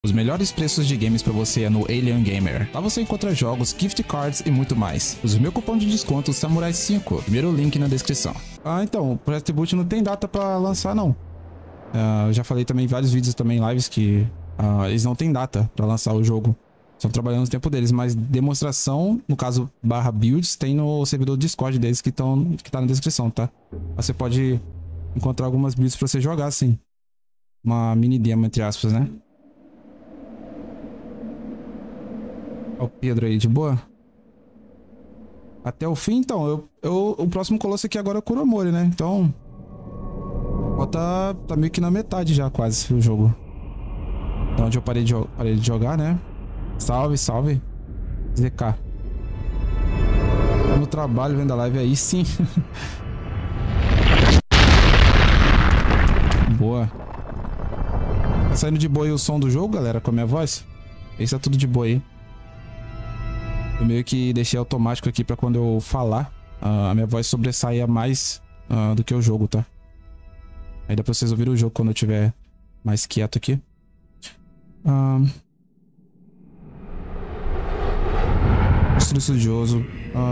Os melhores preços de games para você é no Alien Gamer. Lá você encontra jogos, gift cards e muito mais. Use o meu cupom de desconto Samurai5, primeiro link na descrição. Então, o Project Tribute não tem data para lançar não. Eu já falei também em vários vídeos também, lives, que eles não têm data para lançar o jogo. Estão trabalhando no tempo deles, mas demonstração, no caso /builds, tem no servidor do Discord deles que tá na descrição, tá? Você pode encontrar algumas builds para você jogar, assim. Uma mini demo, entre aspas, né? Olha o Pedro aí, de boa? Até o fim, então. O próximo colosso aqui agora é o Kuromori, né? Então... tá meio que na metade já, quase, o jogo. Da onde eu parei de jogar, né? Salve, salve. ZK. No trabalho, vendo a live aí, sim. Boa. Tá saindo de boa aí o som do jogo, galera, com a minha voz? Esse tá tudo de boa aí. Eu meio que deixei automático aqui pra quando eu falar, a minha voz sobressaia mais do que o jogo, tá? Aí dá pra vocês ouvirem o jogo quando eu tiver mais quieto aqui. Estudo estudioso.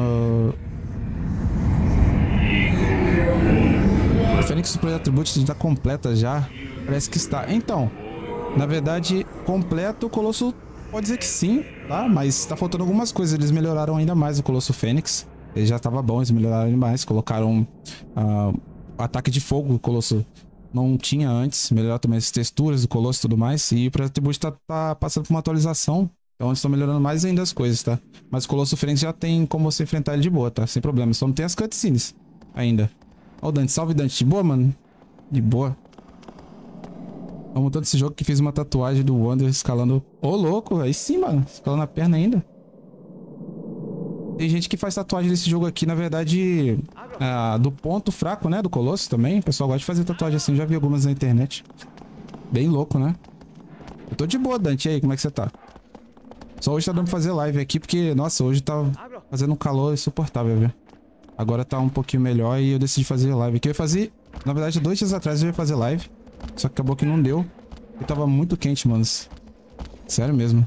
A Fênix do Project Tribute está completa já. Parece que está. Então, na verdade, completo o Colosso pode dizer que sim, tá? Mas tá faltando algumas coisas. Eles melhoraram ainda mais o Colosso Fênix. Ele já estava bom, eles melhoraram ainda mais. Colocaram ataque de fogo do Colosso. Não tinha antes. Melhoraram também as texturas do Colosso e tudo mais. E o Project Tribute tá passando por uma atualização. Então eles estão melhorando mais ainda as coisas, tá? Mas o Colosso Fênix já tem como você enfrentar ele de boa, tá? Sem problema. Só não tem as cutscenes ainda. Ó o Dante. Salve, Dante. De boa, mano? De boa. Vamos todo esse jogo que fiz uma tatuagem do Wander escalando... Ô, louco. Aí sim, mano. Escalando a perna ainda. Tem gente que faz tatuagem desse jogo aqui, na verdade... do ponto fraco, né? Do Colosso também. O pessoal gosta de fazer tatuagem assim. Já vi algumas na internet. Bem louco, né? Eu tô de boa, Dante. E aí, como é que você tá? Só hoje tá dando pra fazer live aqui, porque... Nossa, hoje tá fazendo um calor insuportável, velho. Agora tá um pouquinho melhor e eu decidi fazer live aqui. Eu ia fazer... Na verdade, 2 dias atrás eu ia fazer live. Só que acabou que não deu. E tava muito quente, manos. Sério mesmo.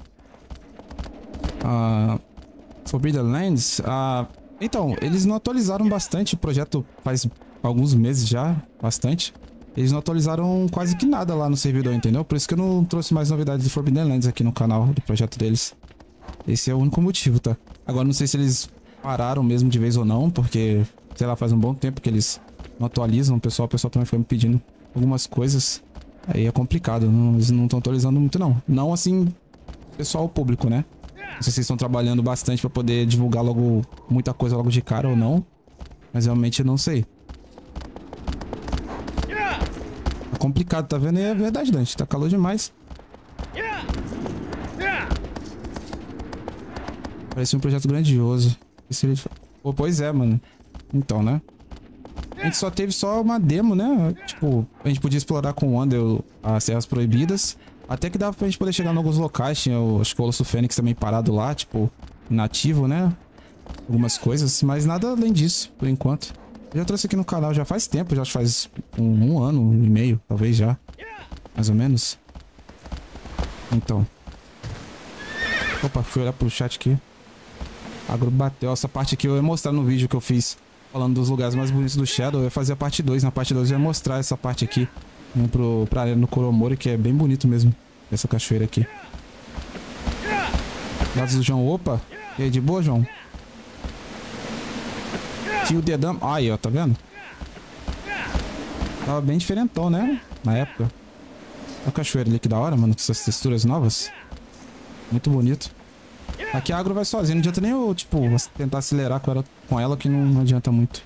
Forbidden Lands. Então, eles não atualizaram bastante o projeto faz alguns meses já. Bastante. Eles não atualizaram quase que nada lá no servidor, entendeu? Por isso que eu não trouxe mais novidades de Forbidden Lands aqui no canal do projeto deles. Esse é o único motivo, tá? Agora não sei se eles pararam mesmo de vez ou não, porque, sei lá, faz um bom tempo que eles não atualizam. O pessoal também foi me pedindo algumas coisas. Aí é complicado, eles não estão atualizando muito não. Não assim, pessoal público, né? Não sei se vocês estão trabalhando bastante pra poder divulgar logo muita coisa logo de cara ou não. Mas realmente eu não sei. Tá complicado, tá vendo? E é verdade, Dante. Tá calor demais. Parece um projeto grandioso. Pô, pois é, mano. Então, né? A gente só teve uma demo, né? Tipo, a gente podia explorar com o Wander as Serras Proibidas. Até que dava pra gente poder chegar em alguns locais. Tinha o Colosso Fênix também parado lá, tipo, inativo, né? Algumas coisas, mas nada além disso, por enquanto. Eu já trouxe aqui no canal já faz tempo, já faz um ano e meio, talvez já. Mais ou menos. Então. Opa, fui olhar pro chat aqui. Agro bateu. Essa parte aqui eu ia mostrar no vídeo que eu fiz falando dos lugares mais bonitos do Shadow. Eu ia fazer a parte 2. Na parte 2 eu ia mostrar essa parte aqui. Pra área no Kuromori, que é bem bonito mesmo. Essa cachoeira aqui. Lados do João. Opa! E aí, de boa, João? Tinha o dedão. Aí, ó, tá vendo? Tava bem diferentão, né? Na época. Olha a cachoeira ali, que da hora, mano. Com essas texturas novas. Muito bonito. Aqui a agro vai sozinho. Não adianta nem eu, tipo, tentar acelerar com ela que não adianta muito.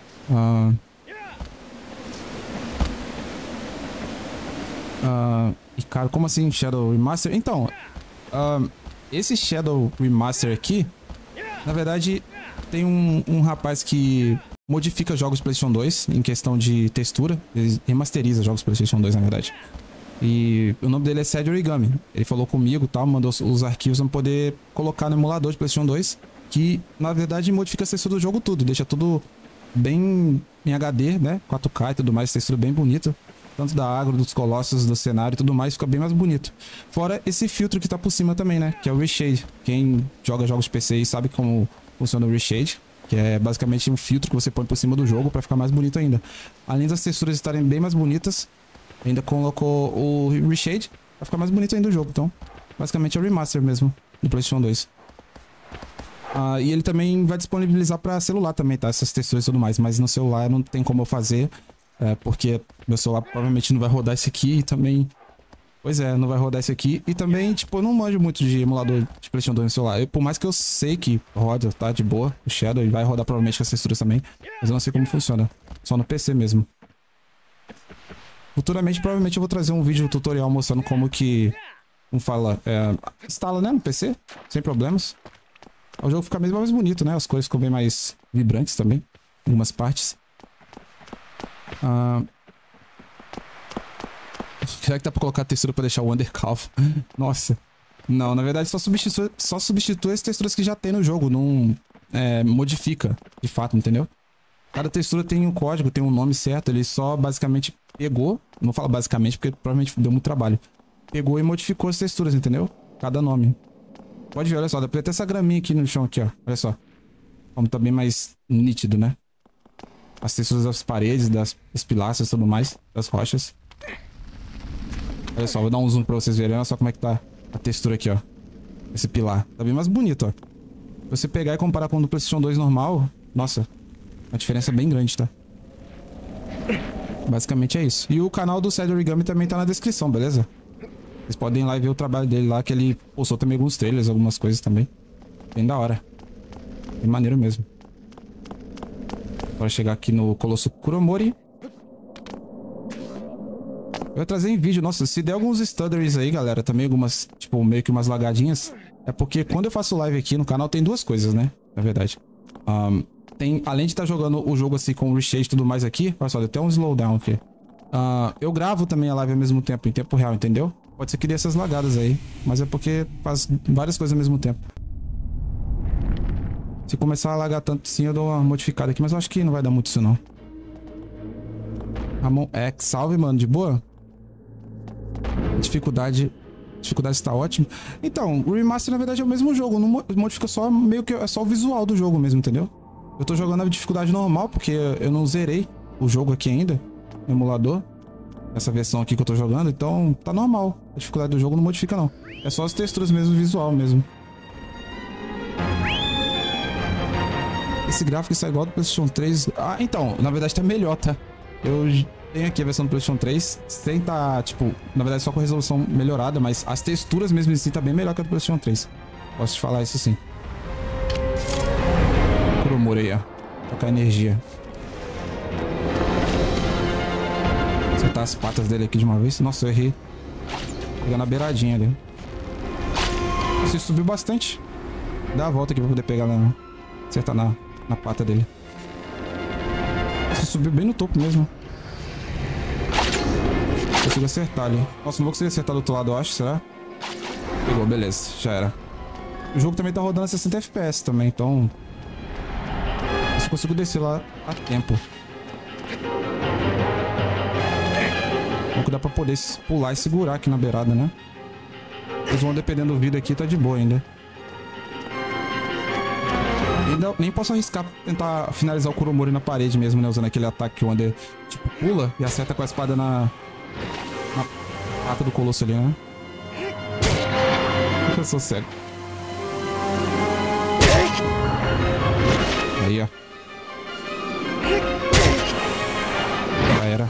E cara, como assim Shadow Remaster? Então, esse Shadow Remaster aqui, na verdade, tem um rapaz que modifica jogos PlayStation 2 em questão de textura. Ele remasteriza jogos PlayStation 2, na verdade. E o nome dele é Sad Origami. Ele falou comigo e tal, mandou os arquivos pra poder colocar no emulador de PlayStation 2. Que, na verdade, modifica a textura do jogo tudo. Deixa tudo bem em HD, né? 4K e tudo mais, textura bem bonita. tanto da agro, dos colossos, do cenário e tudo mais, fica bem mais bonito. Fora esse filtro que tá por cima também, né? Que é o Reshade. Quem joga jogos de PC aí sabe como funciona o Reshade, que é basicamente um filtro que você põe por cima do jogo pra ficar mais bonito ainda. Além das texturas estarem bem mais bonitas, ainda colocou o Reshade pra ficar mais bonito ainda o jogo. Então, basicamente é o remaster mesmo do PlayStation 2. E ele também vai disponibilizar pra celular também, tá? Essas texturas e tudo mais. Mas no celular não tem como eu fazer, porque meu celular provavelmente não vai rodar esse aqui e também... Pois é, não vai rodar esse aqui. E também, tipo, eu não manjo muito de emulador de PlayStation 2 no celular. Por mais que eu sei que roda, tá? De boa, o Shadow, e vai rodar provavelmente com as texturas também. Mas eu não sei como funciona. Só no PC mesmo. Futuramente, provavelmente eu vou trazer um vídeo tutorial mostrando como que... Como fala? Instala, né? No PC, sem problemas. O jogo fica mesmo mais bonito, né? As cores ficam bem mais vibrantes também. Em algumas partes. Será que dá pra colocar textura pra deixar o undercalf? Nossa. Não, na verdade só substitui as texturas que já tem no jogo. Não modifica, de fato, entendeu? Cada textura tem um código, tem um nome certo. Ele só basicamente pegou. Não vou falar basicamente porque provavelmente deu muito trabalho. Pegou e modificou as texturas, entendeu? Cada nome. Pode ver, olha só, dá pra ter essa graminha aqui no chão, aqui, ó. Olha só. Como tá bem mais nítido, né? As texturas das paredes, das pilastras e tudo mais, das rochas. Olha só, vou dar um zoom pra vocês verem. Olha só como é que tá a textura aqui, ó. Esse pilar. Tá bem mais bonito, ó. Se você pegar e comparar com o do PlayStation 2 normal, nossa, a diferença é bem grande, tá? Basicamente é isso. E o canal do Ced Origami também tá na descrição, beleza? Vocês podem ir lá e ver o trabalho dele lá, que ele postou também alguns trailers, algumas coisas também. Bem da hora. Bem maneiro mesmo. Bora chegar aqui no Colosso Kuromori. Eu vou trazer em vídeo. Nossa, se der alguns stutters aí, galera, também algumas, tipo, meio que umas lagadinhas. É porque quando eu faço live aqui no canal tem duas coisas, né? Na verdade. Além de estar jogando o jogo assim com o reshade e tudo mais aqui. Olha só, deu até um slowdown aqui. Eu gravo também a live ao mesmo tempo, em tempo real, entendeu? Pode ser que dê essas lagadas aí. Mas é porque faz várias coisas ao mesmo tempo. Se começar a lagar tanto assim, eu dou uma modificada aqui. Mas eu acho que não vai dar muito isso, não. Ramon X, salve, mano. De boa? Dificuldade está ótimo. Então, o remaster na verdade é o mesmo jogo. Não modifica só meio que é só o visual do jogo mesmo, entendeu? Eu tô jogando na dificuldade normal, porque eu não zerei o jogo aqui ainda. No emulador. Essa versão aqui que eu tô jogando, então tá normal. A dificuldade do jogo não modifica, não. É só as texturas mesmo, visual mesmo. Esse gráfico está igual ao do PlayStation 3. Então, na verdade tá melhor, tá? Eu tenho aqui a versão do PlayStation 3. Sem tá, tipo, na verdade só com resolução melhorada, mas as texturas mesmo em si tá bem melhor que a do PlayStation 3. Posso te falar isso sim. Kuromori aí, ó. Tocar energia. Acertar as patas dele aqui de uma vez. Nossa, eu errei. Pegar na beiradinha ali. Você subiu bastante. Dá a volta aqui pra poder pegar na... Acertar na pata dele. Você subiu bem no topo mesmo. Consigo acertar ali. Nossa, não vou conseguir acertar do outro lado, eu acho. Será? Pegou, beleza. Já era. O jogo também tá rodando a 60 FPS também, então... Eu consigo descer lá a tempo. Bom que dá pra poder pular e segurar aqui na beirada, né? Eles vão dependendo do vídeo aqui, tá de boa ainda. Nem posso arriscar tentar finalizar o Kuromori na parede mesmo, né? Usando aquele ataque que o Wander, tipo, pula e acerta com a espada na pata do colosso ali, né? Eu sou cego. Aí, ó. Já era.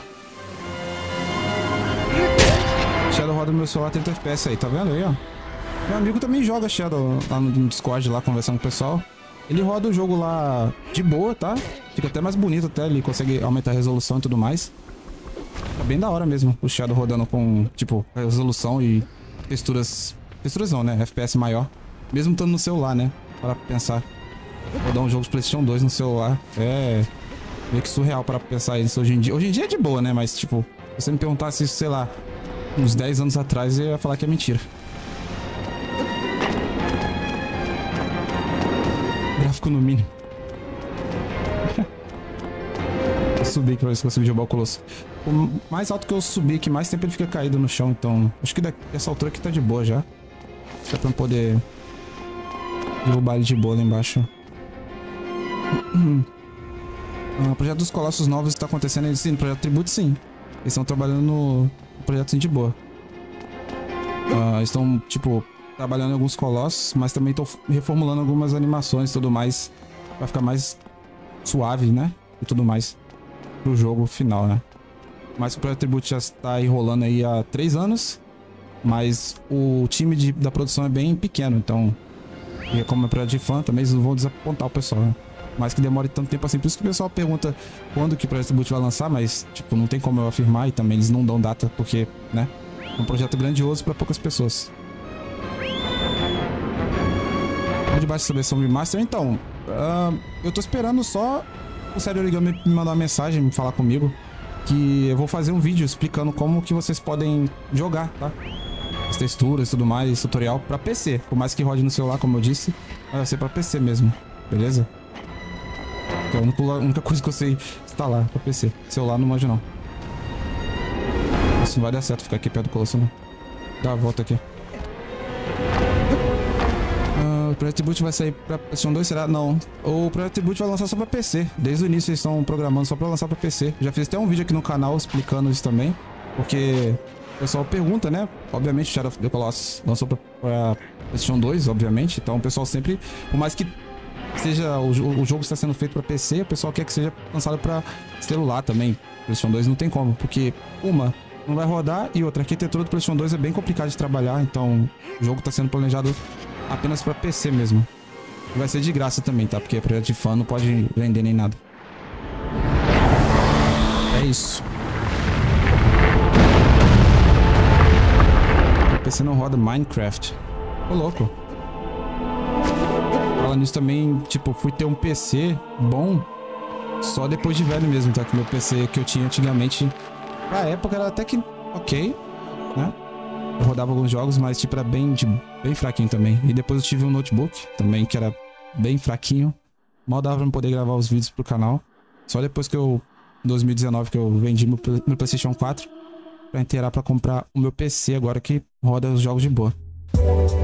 Shadow roda no meu celular 30 FPS aí, tá vendo aí, ó? Meu amigo também joga Shadow lá no Discord, lá conversando com o pessoal. Ele roda o jogo lá de boa, tá? Fica até mais bonito, até ele consegue aumentar a resolução e tudo mais. Tá bem da hora mesmo o Shadow rodando com, tipo, resolução e texturas... Texturas não, né? FPS maior. Mesmo estando no celular, né? Para pensar. Rodar um jogo de PlayStation 2 no celular é meio que surreal para pensar isso hoje em dia. Hoje em dia é de boa, né? Mas, tipo, se você me perguntasse isso, sei lá, uns 10 anos atrás, eu ia falar que é mentira. Gráfico no mínimo. subir pra ver se eu consigo derrubar o Colosso. O mais alto que eu subir, que mais tempo ele fica caído no chão. Então, acho que dessa altura aqui tá de boa já. Dá pra poder derrubar ele de boa lá embaixo. O projeto dos Colossos novos está acontecendo. Sim, no projeto Tribute, sim. Eles estão trabalhando no projeto sim, de boa. Estão, tipo, trabalhando em alguns colossos, mas também estão reformulando algumas animações e tudo mais. Pra ficar mais suave, né? E tudo mais. Pro jogo final, né? Mas o projeto Tribute já está enrolando aí há 3 anos. Mas o time da produção é bem pequeno, então... E como é projeto de fã, também eles não vão desapontar o pessoal, né? Mas que demore tanto tempo assim. Por isso que o pessoal pergunta quando que o projeto Tribute vai lançar, mas, tipo, não tem como eu afirmar e também eles não dão data, porque, né? É um projeto grandioso para poucas pessoas. De baixa seleção de Master. Então, eu tô esperando só o Série Origami me mandar uma mensagem, me falar comigo, que eu vou fazer um vídeo explicando como que vocês podem jogar, tá? As texturas e tudo mais, tutorial pra PC. Por mais que rode no celular, como eu disse, vai ser pra PC mesmo, beleza? Que é a única coisa que eu sei instalar pra PC. Celular não manjo não. Isso não vai dar certo ficar aqui perto do Colosso, não. Dá a volta aqui. O Projeto Tribute vai sair pra PlayStation 2, será? Não. O Projeto Tribute vai lançar só pra PC. Desde o início eles estão programando só pra lançar pra PC. Já fiz até um vídeo aqui no canal explicando isso também. Porque o pessoal pergunta, né? Obviamente o Shadow of the Colossus lançou pra PlayStation 2, obviamente. Então o pessoal sempre... Por mais que seja o jogo está sendo feito pra PC, o pessoal quer que seja lançado pra celular também. PlayStation 2 não tem como, porque não vai rodar, e outra, a arquitetura do PlayStation 2 é bem complicada de trabalhar, então o jogo está sendo planejado apenas para PC mesmo. E vai ser de graça também, tá? Porque projeto de fã não pode vender nem nada. É isso. O PC não roda Minecraft. Ô, louco. Falando nisso também, tipo, fui ter um PC bom só depois de velho mesmo, tá? Que meu PC que eu tinha antigamente... Na época era até que ok, né? Eu rodava alguns jogos, mas tipo era bem fraquinho também. E depois eu tive um notebook também que era bem fraquinho. Mal dava pra poder gravar os vídeos pro canal. Só depois que em 2019 que eu vendi meu PlayStation 4 pra inteirar pra comprar o meu PC agora que roda os jogos de boa.